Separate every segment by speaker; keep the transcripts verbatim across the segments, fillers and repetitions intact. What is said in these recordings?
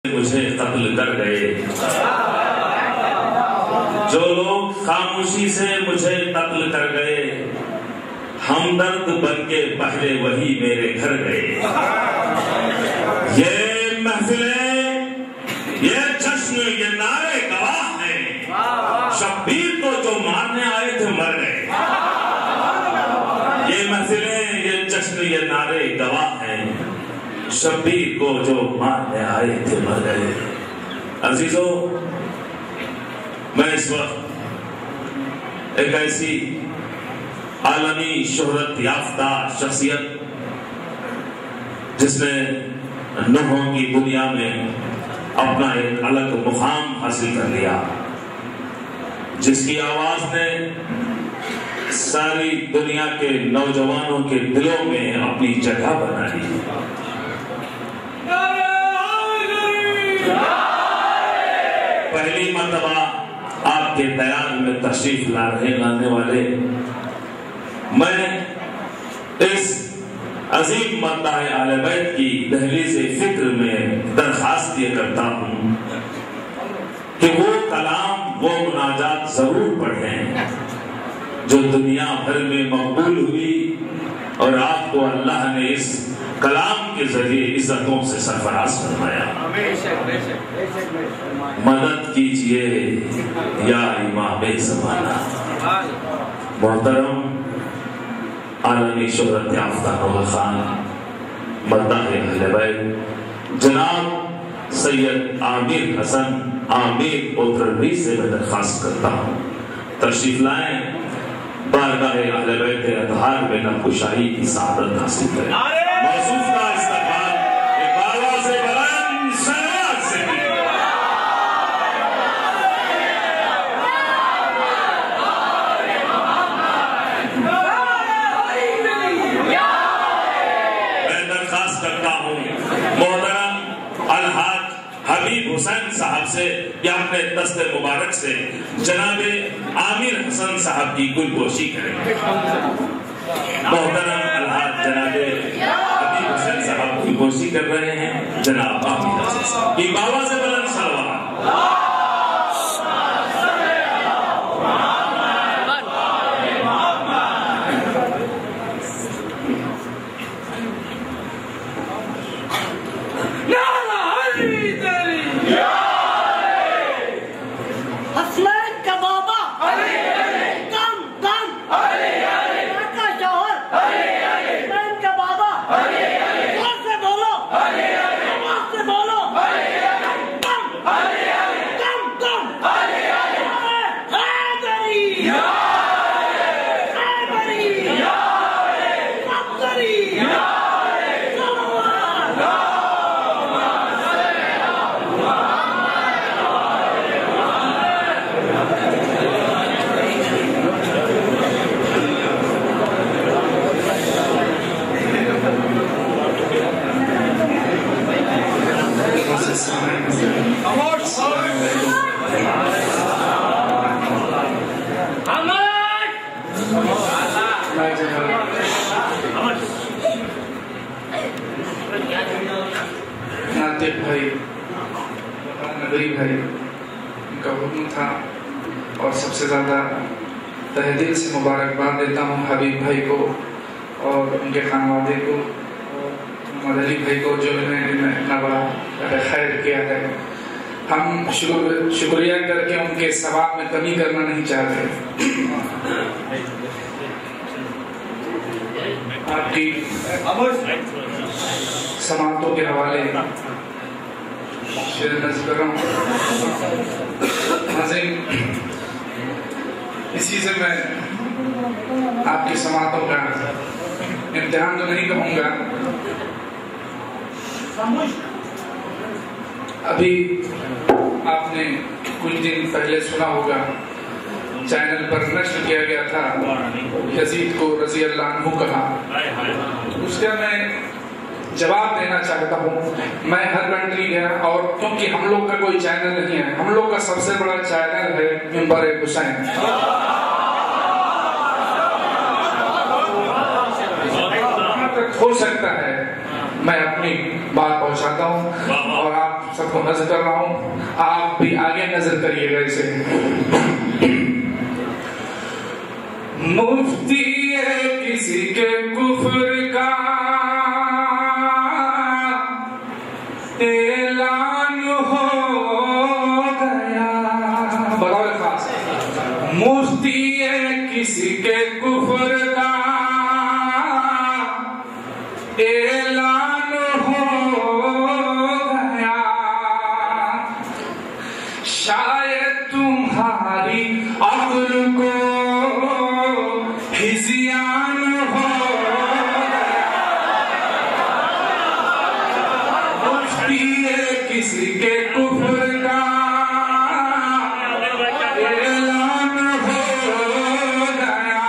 Speaker 1: मुझे कत्ल कर गए, जो लोग खामोशी से मुझे कत्ल कर गए, हमदर्द बनके पहले वही मेरे घर गए। ये महफिलें, ये जश्न, ये नारे गवाह हैं, शब्बीर को जो मारने आए थे मर गए। ये महफिलें, ये जश्न, ये नारे गवाह हैं, शब्बीर को जो मारने आए थे मर गए। अजीजों, मैं इस वक्त एक ऐसी आलमी शोहरत याफ्ता शख्सियत जिसने नूहों की दुनिया में अपना एक अलग मुकाम हासिल कर लिया, जिसकी आवाज ने सारी दुनिया के नौजवानों के दिलों में अपनी जगह बना ली। पहली मर्तबा आपके बयान में तशरीफ ला रहे लाने वाले मैं इस अजीम मर्दाए आले बैत की दहलीज़े फिक्र में दरखास्त ये करता हूँ कि वो कलाम, वो मुनाजात जरूर पढ़ें जो दुनिया भर में मकबूल हुई और आपको अल्लाह ने इस कलाम के जरिए इज्जतों से सरफराज फरमाया। मदद कीजिए या इमाम ज़माना। मोहतरम आलमी शोहरत याफ्ता नौल खान मर्दाए अहले बैत जनाब सैयद आमिर हसन आमिर ओथरवी से मैं दरखास्त करता हूँ तशरीफ लाएं, बारगाहे अहले बैत अतहार में नकुशाही की सादत हासिल करें। मौसूफ का इस्तकबाल एक आवाज़ से बुलंद शहनाज से मैं दरखास्त करता हूँ मोहतरम अलहाज हबीब हुसैन साहब से या अपने दस्ते मुबारक से जनाबे आमिर हसन साहब की गुलगोशी करेंगे। मोहतरम अलहाज जनाबे हबीब हुसैन साहब गुलगोशी कर रहे हैं। जनाब आमिर हसन साहब की बाबा से बुलंद सलवात।
Speaker 2: भाई नगरी भाई उनका हुक्म था और सबसे ज़्यादा तहे दिल से मुबारकबाद देता हूँ हबीब भाई को और उनके खानवादे को और मोहम्मद अली भाई को जो इन्होंने इतना बड़ा खैर किया है। हम शुक्र शुक्रिया करके उनके सवाब में कमी करना नहीं चाहते। आपकी समातों के हवाले शेर नज़र कर रहा हूँ। इसी से मैं आपकी समातों का इम्तिहान तो नहीं कहूँगा। अभी आपने कुछ दिन पहले सुना होगा चैनल पर नश्र किया गया था यजीद को रज़ी अल्लाह अन्हु कहा। उसका मैं जवाब देना चाहता हूँ। मैं हर कंट्री गया और क्योंकि हम लोग का कोई चैनल नहीं है, हम लोग का सबसे बड़ा चैनल है मिंबर हुसैन। हो सकता है मैं अपनी बात पहुंचाता हूँ और आप सबको नजर कर रहा हूँ, आप भी आगे नजर करिएगा इसे। मुफ्ती है किसी के कुफ्र का ऐलान हो गया। बताओ खास, मुफ्ती है किसी के कुफ्र का ऐलान हो गया। शायद तुम्हारी अक्ल को हिज़ियान हो गया। मुफ्ती है किसी के कुफ्र का ऐलान हो गया।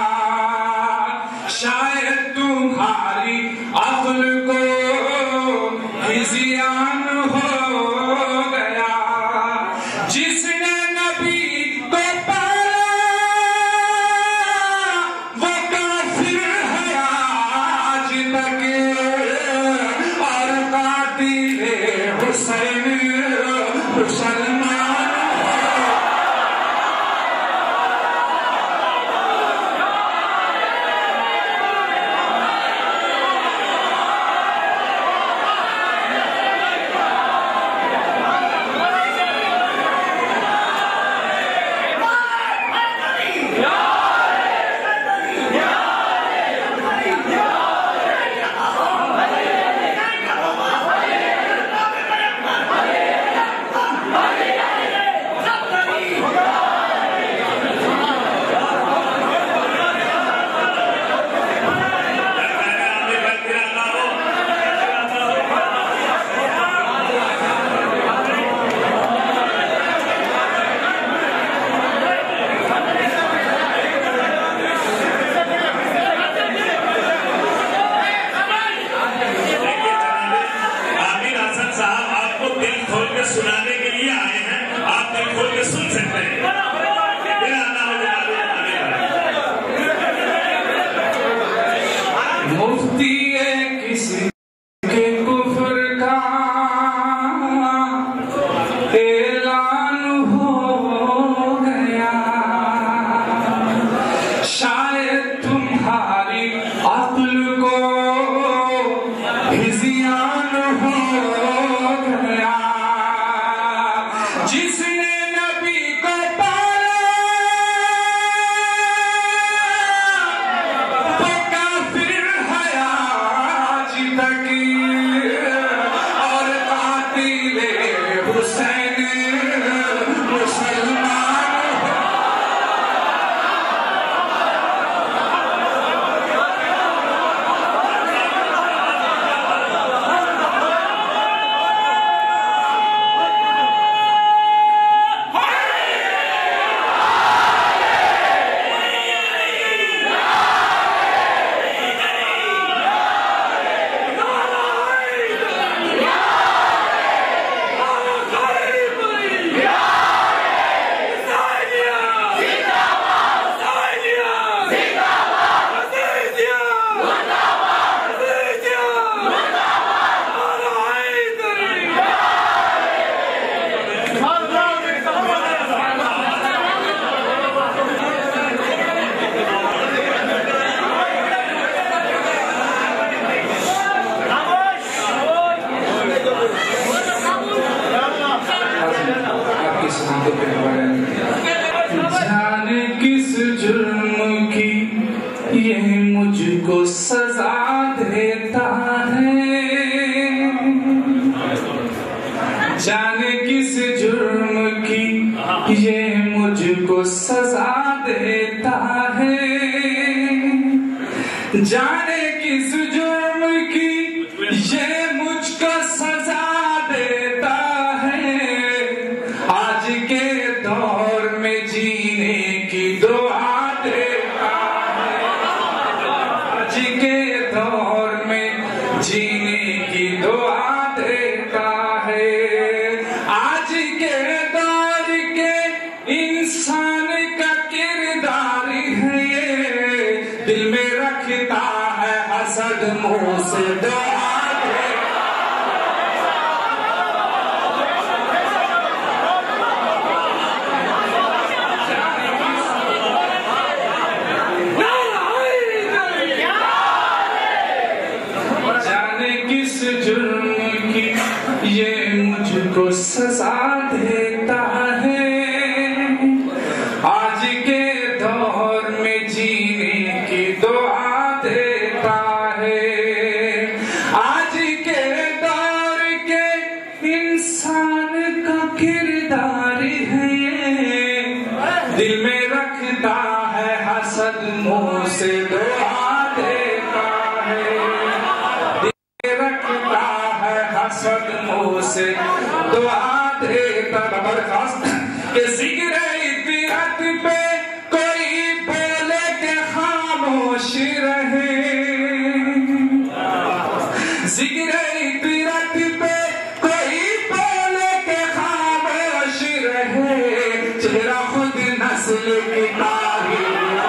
Speaker 2: शायद तुम्हारी अक्ल को हिज़ियान हो गया। जिसने नबी को पाला वो काफिर है आज तक, और कातिल हुसैन मुसलमान।
Speaker 1: सुनाने के लिए आए हैं, आप दिल खोल के सुन सकते हैं।
Speaker 2: मुफ्ती है किसी के कुफ्र का ऐलान हो गया। शायद तुम्हारी अक्ल को हिज़ियान हो गया। जिसने नबी को पाला वो काफिर है आज तक, और कातिल हुसैन मुसलमान। जाने किस जुर्म की ये मुझको सजा देता है। जाने किस जुर्म की ये मुझको सजा देता है। जाने किस जुर्म की ये मुझको सजा देता है। आज के दौर में जीने की दुआ देता है। आज के दौर में जीने की दुआ देता है। आज के दौर के इंसान का किरदार है ये, दिल में रखता है हसद मुंह से दुआ। दिल में रखता है हसद मुंह से दुआ देता है, दिल में रखता है हसद मुंह से दुआ देता बर्खास्त के जिक्र इतिहाद पे कोई बोले के खामोश रहे, जिक्र इतिहाद पे कोई बोले के खामोश रहे, चेहरा खुद नस्ल की तारीफ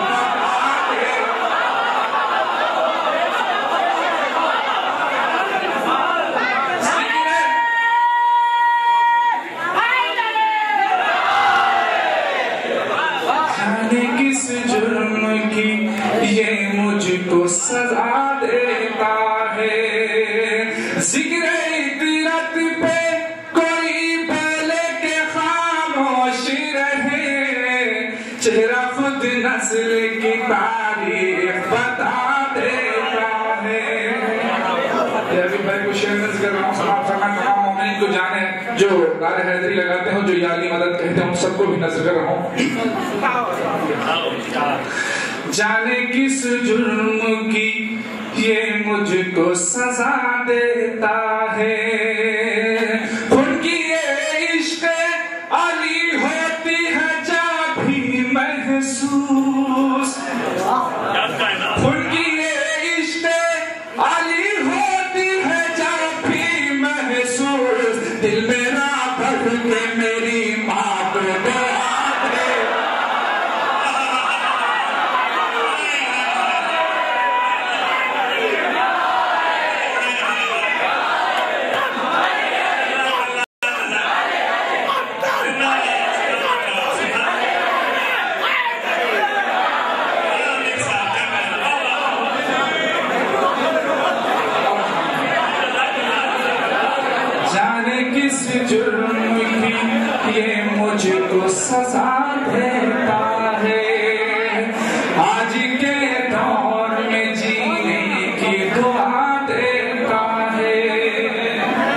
Speaker 2: किस जुर्म की ये मुझको सजा देता है, जिक्र इतरत पे कोई बोले के खामोश रहे, चेहरा खुद नस्ल की तारीफ बता देता है। अभी भाई को शेयर कर रहा हूँ, सलाम फरमान तमाम मोमिन को जाने जो नारे हैदरी लगाते हो, जो या अली मदद कहते हैं, उन सबको भी नजर कर रहा हूँ। जाने किस जुर्म की ये मुझको सजा देता है, उनकी ये इश्क अली होती है जब भी महसूस, उनकी ये इश्क अली होती है जब भी महसूस, दिल मेरा भर के मेरी माँ को जुर्म की ये मुझको सजा देता है, आज के दौर में जीने की दुआ देता है,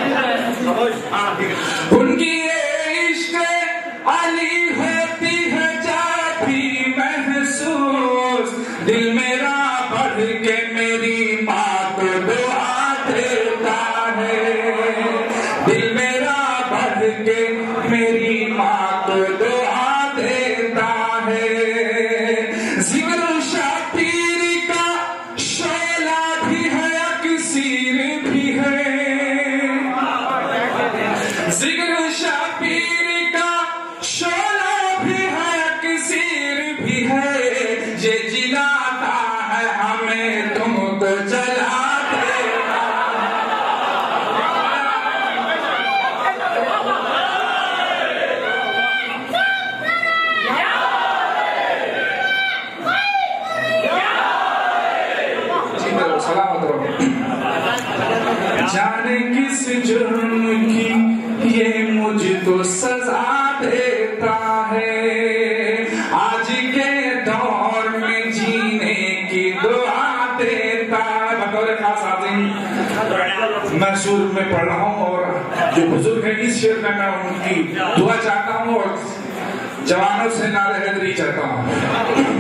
Speaker 2: उनकी ये इश्क अली होती है जब भी महसूस, दिल मेरा बढ़ के मेरी माँ को दुआ देता है, दिल मेरा के मेरी माँ को दुआ देता है, जिक्र शापीर का शोला भी है अक्सीर भी है, जिक्र शापीर का शोला भी है अक्सीर भी है, ये जिलाता है हमें तुमको जला जाने किस जुर्म की ये मुझको सजा देता है, आज के दौर में जीने की दुआ देता है। बतौर खास आज़ीम मैं सुर में पढ़ रहा हूँ और जो बुजुर्ग है इस शेर में मैं उनकी दुआ चाहता हूँ और जवानों से नारे हैदरी चाहता हूँ।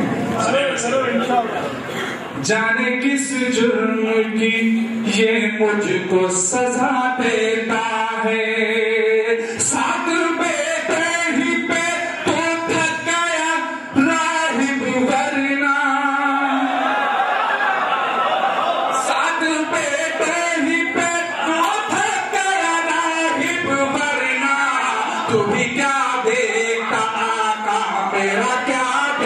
Speaker 2: जाने किस जुर्म की ये मुझको सजा देता है, साथ बेटे ही पे तो थक गया राहिब वरना, साथ बेटे ही पे तो थक गया राहिब वरना, तू भी क्या देखता आका मेरा क्या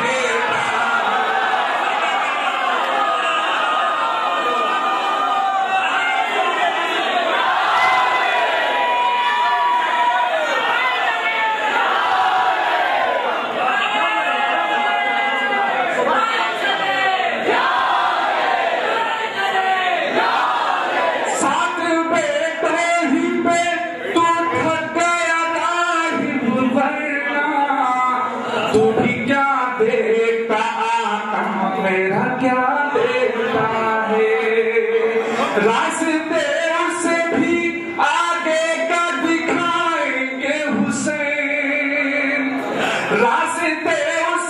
Speaker 2: मेरा क्या देता है, रास्ते से भी आगे का दिखाएंगे हुसैन, रास्ते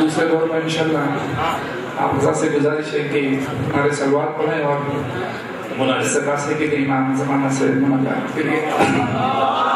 Speaker 2: दूसरे दौर में इंशाल्लाह आप हज़रत से गुजारिश है कि हमारे सलवार पढ़ें और
Speaker 1: मुनाजात
Speaker 2: सकासे के लिए इमाम ज़माना से मुनाजात के लिए